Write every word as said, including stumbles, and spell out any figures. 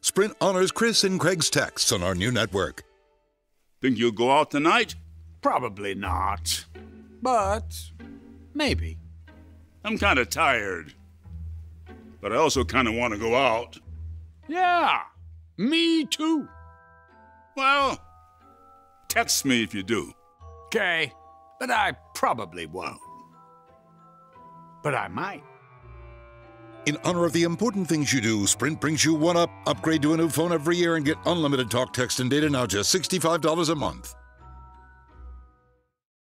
Sprint honors Chris and Craig's texts on our new network. Think you'll go out tonight? Probably not. But maybe. I'm kind of tired. But I also kind of want to go out. Yeah, me too. Well, text me if you do. Okay, but I probably won't. But I might. In honor of the important things you do, Sprint brings you one up. Upgrade to a new phone every year and get unlimited talk, text, and data now just sixty-five dollars a month.